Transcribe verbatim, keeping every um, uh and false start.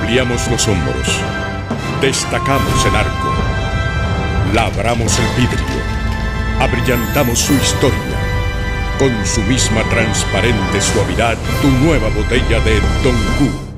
Aliviamos los hombros, destacamos el arco, labramos el vidrio, abrillantamos su historia. Con su misma transparente suavidad, tu nueva botella de Don Q.